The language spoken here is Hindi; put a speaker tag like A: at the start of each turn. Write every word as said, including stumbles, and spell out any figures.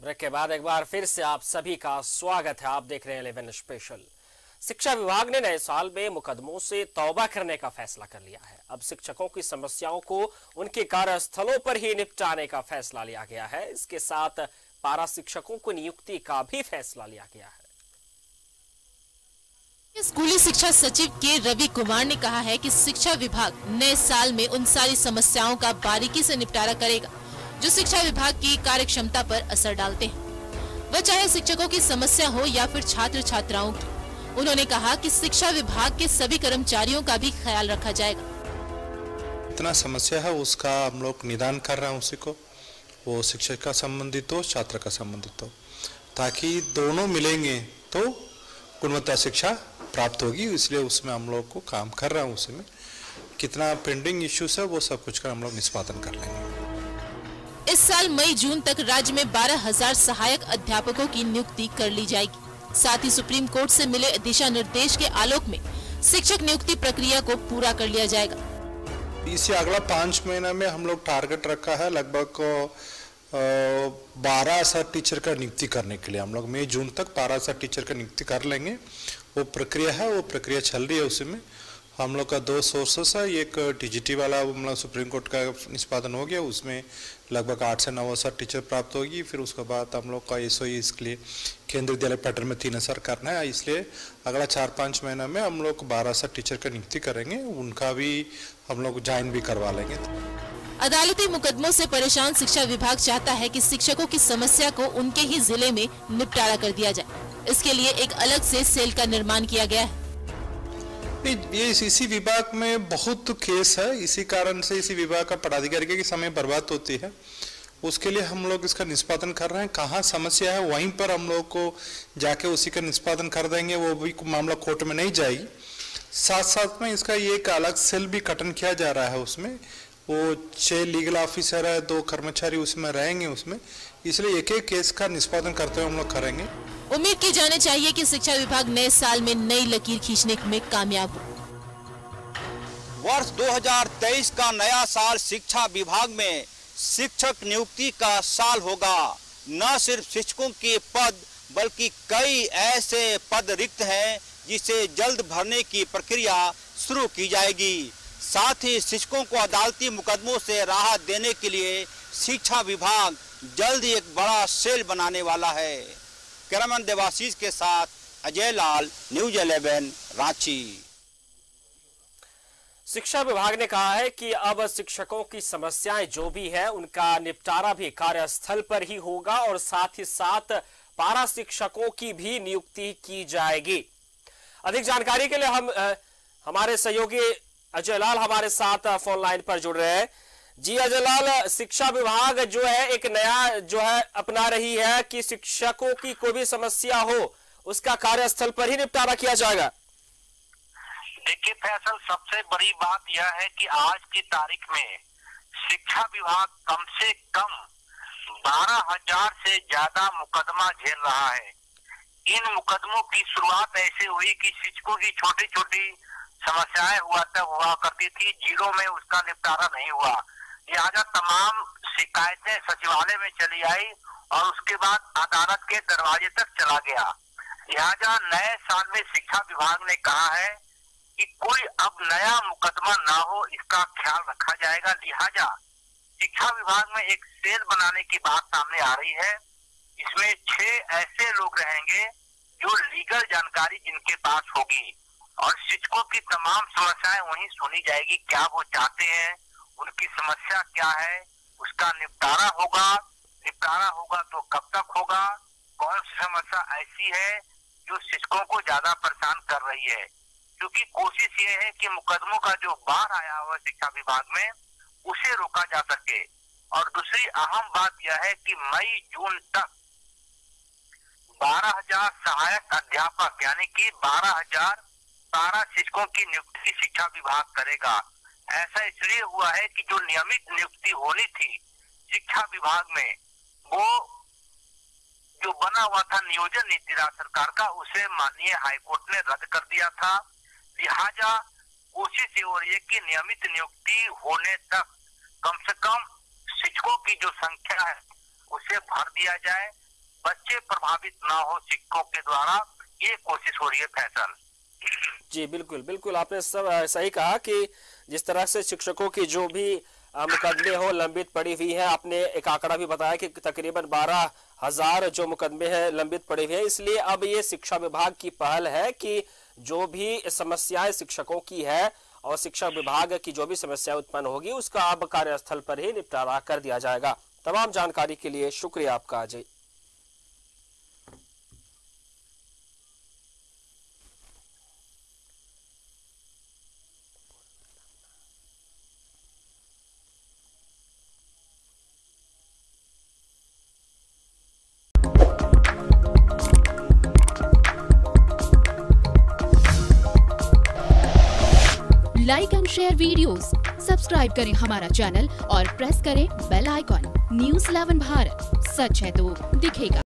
A: ब्रेक के बाद एक बार फिर से आप सभी का स्वागत है। आप देख रहे हैं इलेवन स्पेशल। शिक्षा विभाग ने नए साल में मुकदमों से तौबा करने का फैसला कर लिया है। अब शिक्षकों की समस्याओं को उनके कार्यस्थलों पर ही निपटाने का फैसला लिया गया है। इसके साथ पारा शिक्षकों को नियुक्ति का भी फैसला लिया गया है।
B: स्कूली शिक्षा सचिव के रवि कुमार ने कहा है कि शिक्षा विभाग नए साल में उन सारी समस्याओं का बारीकी से निपटारा करेगा जो शिक्षा विभाग की कार्यक्षमता पर असर डालते हैं, वह चाहे शिक्षकों की समस्या हो या फिर छात्र छात्राओं की। उन्होंने कहा कि शिक्षा विभाग के सभी कर्मचारियों का भी ख्याल रखा जाएगा।
C: इतना समस्या है उसका हम लोग निदान कर रहे हैं, उसी को वो शिक्षक का संबंधित हो छात्र का संबंधित हो, ताकि दोनों मिलेंगे तो गुणवत्ता शिक्षा प्राप्त होगी। इसलिए उसमें हम लोग को काम कर रहे हैं। उसमें कितना पेंडिंग इश्यूज है वो सब कुछ का हम लोग निष्पादन कर लेंगे।
B: इस साल मई जून तक राज्य में बारह हजार सहायक अध्यापकों की नियुक्ति कर ली जाएगी। साथ ही सुप्रीम कोर्ट से मिले दिशा निर्देश के आलोक में शिक्षक नियुक्ति प्रक्रिया को पूरा कर लिया जाएगा।
C: इसी अगला पाँच महीना में हम लोग टारगेट रखा है लगभग बारह हजार टीचर का नियुक्ति करने के लिए। हम लोग मई जून तक बारह हजार टीचर का नियुक्ति कर लेंगे। वो प्रक्रिया है, वो प्रक्रिया चल रही है। उसमें हम लोग का दो सोर्सेस है, एक टीजीटी वाला मतलब सुप्रीम कोर्ट का निष्पादन हो गया, उसमें लगभग आठ से नौ हजार टीचर प्राप्त होगी। फिर उसके बाद हम लोग का एस ओ ई इसके लिए केंद्रीय विद्यालय पैटर्न में तीन हजार करना है। इसलिए अगला चार पाँच महीना में हम लोग बारह हजार टीचर का नियुक्ति करेंगे, उनका भी हम लोग ज्वाइन भी करवा लेंगे।
B: अदालती मुकदमों से परेशान शिक्षा विभाग चाहता है कि शिक्षकों की समस्या को उनके ही जिले में निपटारा कर दिया जाए। इसके लिए एक अलग से सेल का निर्माण किया गया है।
C: ये इसी विभाग में बहुत केस है, इसी कारण से इसी विभाग का पदाधिकारी की समय बर्बाद होती है। उसके लिए हम लोग इसका निष्पादन कर रहे हैं। कहाँ समस्या है वहीं पर हम लोग को जाके उसी का निष्पादन कर देंगे, वो भी मामला कोर्ट में नहीं जाएगी। साथ साथ में इसका ये एक अलग सेल भी गठन किया जा रहा है। उसमें वो छह लीगल ऑफिसर है, दो कर्मचारी उसमें रहेंगे उसमें। इसलिए एक एक केस का निष्पादन करते हुए हम लोग करेंगे।
B: उम्मीद की जानी चाहिए कि शिक्षा विभाग नए साल में नई लकीर खींचने में कामयाब हो।
D: वर्ष दो हज़ार तेईस का नया साल शिक्षा विभाग में शिक्षक नियुक्ति का साल होगा। न सिर्फ शिक्षकों के पद बल्कि कई ऐसे पद रिक्त हैं जिसे जल्द भरने की प्रक्रिया शुरू की जाएगी। साथ ही शिक्षकों को अदालती मुकदमों से राहत देने के लिए शिक्षा विभाग जल्द ही एक बड़ा सेल बनाने वाला है। कैमरामैन देवाशीष के साथ अजय लाल, न्यूज इलेवन, रांची।
A: शिक्षा विभाग ने कहा है कि अब शिक्षकों की समस्याएं जो भी है उनका निपटारा भी कार्यस्थल पर ही होगा और साथ ही साथ पारा शिक्षकों की भी नियुक्ति की जाएगी। अधिक जानकारी के लिए हम हमारे सहयोगी अजय लाल हमारे साथ फोन लाइन पर जुड़ रहे हैं। जी अजय लाल, शिक्षा विभाग जो है एक नया जो है अपना रही है कि शिक्षकों की कोई भी समस्या हो उसका कार्यस्थल पर ही निपटारा किया जाएगा।
E: देखिए फैसल, सबसे बड़ी बात यह है कि आज की तारीख में शिक्षा विभाग कम से कम बारह हजार से ज्यादा मुकदमा झेल रहा है। इन मुकदमों की शुरुआत ऐसे हुई कि शिक्षकों की छोटी छोटी समस्याएं हुआ तब हुआ करती थी, जीरो में उसका निपटारा नहीं हुआ। लिहाजा तमाम शिकायतें सचिवालय में चली आई और उसके बाद अदालत के दरवाजे तक चला गया। लिहाजा नए साल में शिक्षा विभाग ने कहा है कि कोई अब नया मुकदमा ना हो, इसका ख्याल रखा जाएगा। लिहाजा शिक्षा विभाग में एक सेल बनाने की बात सामने आ रही है। इसमें छह ऐसे लोग रहेंगे जो लीगल जानकारी जिनके पास होगी और शिक्षकों की तमाम समस्याएं वहीं सुनी जाएगी। क्या वो चाहते हैं, उनकी समस्या क्या है, उसका निपटारा होगा। निपटारा होगा तो कब तक होगा, कौन सी समस्या ऐसी है जो शिक्षकों को ज्यादा परेशान कर रही है। क्योंकि कोशिश ये है कि मुकदमों का जो बाढ़ आया हुआ शिक्षा विभाग में उसे रोका जा सके। और दूसरी अहम बात यह है कि मई जून तक बारह हजार सहायक अध्यापक यानी कि बारह हजार पारा शिक्षकों की नियुक्ति शिक्षा विभाग करेगा। ऐसा इसलिए हुआ है कि जो नियमित नियुक्ति होनी थी शिक्षा विभाग में, वो जो बना हुआ था नियोजन नीति राज्य सरकार का, उसे माननीय हाईकोर्ट ने रद्द कर दिया था। लिहाजा कोशिश ये हो रही है कि नियमित नियुक्ति होने तक कम से कम शिक्षकों की जो संख्या है उसे भर दिया जाए, बच्चे प्रभावित ना हो शिक्षकों के द्वारा, ये कोशिश हो रही है फैसल।
A: जी बिल्कुल बिल्कुल, आपने सब सही कहा कि जिस तरह से शिक्षकों की जो भी मुकदमे हो लंबित पड़ी हुई है, आपने एक आंकड़ा भी बताया कि तकरीबन बारह हजार जो मुकदमे हैं लंबित पड़े हुए हैं। इसलिए अब ये शिक्षा विभाग की पहल है कि जो भी समस्याएं शिक्षकों की है और शिक्षा विभाग की जो भी समस्याएं उत्पन्न होगी उसका अब कार्यस्थल पर ही निपटारा कर दिया जाएगा। तमाम जानकारी के लिए शुक्रिया आपका Ajay.
F: Like and share videos, subscribe करें हमारा चैनल और प्रेस करें bell icon. News eleven Bharat, सच है तो दिखेगा।